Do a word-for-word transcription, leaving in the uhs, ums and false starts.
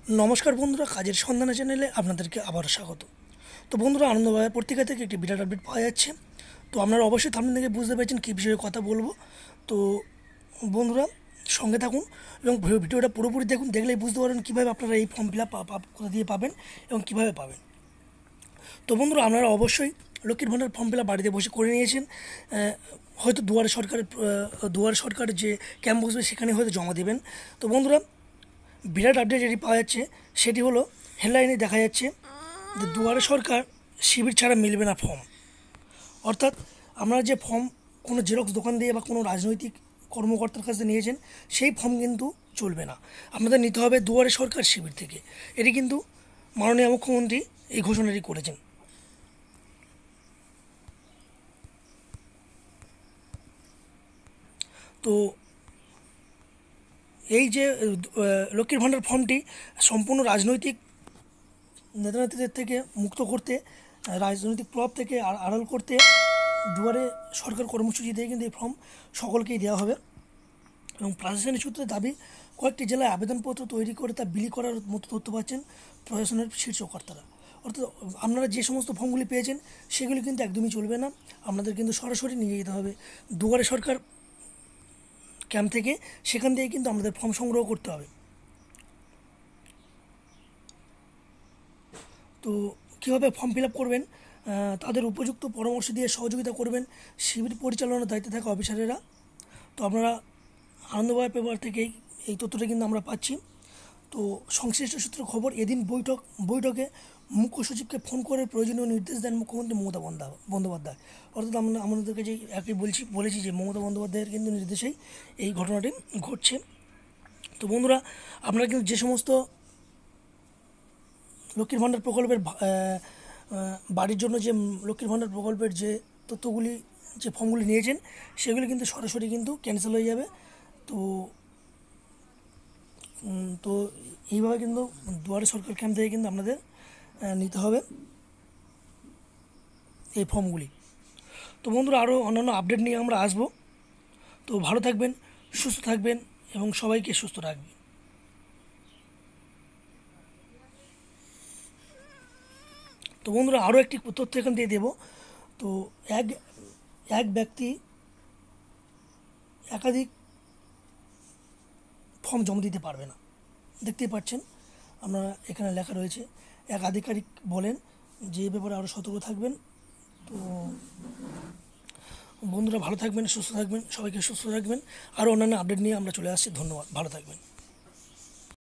নমস্কার বন্ধুরা, কাজের সন্ধানে চ্যানেলে আপনাদেরকে আবার স্বাগত। তো বন্ধুরা, আনন্দবাজার পত্রিকা থেকে একটি বিরাট আপডেট পাওয়া যাচ্ছে। তো আপনারা অবশ্যই থাম্বনেল থেকে বুঝতে পেরেছেন কী বিষয়ে কথা বলবো। তো বন্ধুরা, সঙ্গে থাকুন এবং ভি- ভিডিওটা পুরোপুরি দেখুন, দেখলেই বুঝতে পারবেন কীভাবে আপনারা এই ফর্ম ফিল আপ কোথা দিয়ে পাবেন এবং কীভাবে পাবেন। তো বন্ধুরা, আপনারা অবশ্যই লক্ষ্মীর ভাণ্ডার ফর্ম ফিল আপ বাড়িতে বসে করে নিয়েছেন। আহ, হয়তো দুয়ারে সরকারের আহ, দুয়ারে সরকারের যে ক্যাম্প বসবে সেখানে হয়তো জমা দেবেন। তো বন্ধুরা, বিরাট আপডেট যেটি পাওয়া যাচ্ছে সেটি হলো, হেডলাইনে দেখা যাচ্ছে যে দুয়ারে সরকার শিবির ছাড়া মিলবে না ফর্ম। অর্থাৎ আপনারা যে ফর্ম কোনো জেরক্স দোকান দিয়ে বা কোনো রাজনৈতিক কর্মকর্তার কাছে নিয়েছেন, সেই ফর্ম কিন্তু চলবে না, আপনাদের নিতে হবে দুয়ারে সরকার শিবির থেকে। এটি কিন্তু মাননীয় মুখ্যমন্ত্রী এই ঘোষণাটি করেছেন। তো এই যে আহ, লক্ষ্মীর ভাণ্ডার ফর্মটি সম্পূর্ণ রাজনৈতিক নেতানেত্রীদের থেকে মুক্ত করতে, রাজনৈতিক প্রভাব থেকে আড়- আড়াল করতে দুয়ারে সরকার কর্মসূচি দিয়ে কিন্তু এই ফর্ম সকলকেই দেওয়া হবে। এবং প্রশাসনিক সূত্রে দাবি, কয়েকটি জেলায় আবেদনপত্র তৈরি করে তা বিলি করার মতো তথ্য পাচ্ছেন প্রশাসনের শীর্ষ কর্তারা। অর্থাৎ আপনারা যে সমস্ত ফর্মগুলি পেয়েছেন সেগুলি কিন্তু একদমই চলবে না, আপনাদের কিন্তু সরাসরি নিয়ে যেতে হবে দুয়ারে সরকার ক্যাম্প থেকে। সেখান থেকে কিন্তু আমাদের ফর্ম সংগ্রহ করতে হবে। তো কীভাবে ফর্ম ফিল আপ করবেন, আহ, তাদের উপযুক্ত পরামর্শ দিয়ে সহযোগিতা করবেন শিবির পরিচালনার দায়িত্বে থাকা অফিসারেরা। তো আপনারা আনন্দবাজার পেপার থেকেই এই তথ্যটা কিন্তু আমরা পাচ্ছি। তো সংশ্লিষ্ট সূত্রে খবর, এদিন বৈঠক বৈঠকে মুখ্য সচিবকে ফোন করে প্রয়োজনীয় নির্দেশ দেন মুখ্যমন্ত্রী মমতা বন্দা- বন্দ্যোপাধ্যায়। অর্থাৎ আমরা আমাদেরকে যে একই বলছি বলেছি যে মমতা বন্দ্যোপাধ্যায়ের কিন্তু নির্দেশেই এই ঘটনাটি ঘটছে। তো বন্ধুরা, আপনারা কিন্তু যে সমস্ত লক্ষ্মীর ভাণ্ডার প্রকল্পের ভা- আহ, আহ, বাড়ির জন্য যে উম, লক্ষ্মীর ভাণ্ডার প্রকল্পের যে তথ্যগুলি, যে ফর্মগুলি নিয়েছেন, সেগুলি কিন্তু সরাসরি কিন্তু ক্যান্সেল হয়ে যাবে। তো উম, তো এইভাবে কিন্তু দুয়ারে সরকার ক্যাম্প থেকে কিন্তু আপনাদের আহ, নিতে হবে এই ফর্মগুলি। তো বন্ধুরা, আরও অন্যান্য আপডেট নিয়ে আমরা আসবো। তো ভালো থাকবেন, সুস্থ থাকবেন এবং সবাইকে সুস্থ রাখবেন। তো বন্ধুরা, আরও একটি তথ্য এখান দিয়ে দেবো। তো এক এক ব্যক্তি একাধিক ফর্ম জমা দিতে পারবে না। দেখতেই পাচ্ছেন, আপনারা এখানে লেখা রয়েছে। এক আধিকারিক বলেন যে এ ব্যাপারে আরও সতর্ক থাকবেন। তো বন্ধুরা, ভালো থাকবেন, সুস্থ থাকবেন, সবাইকে সুস্থ রাখবেন। আরও অন্যান্য আপডেট নিয়ে আমরা চলে আসছি। ধন্যবাদ, ভালো থাকবেন।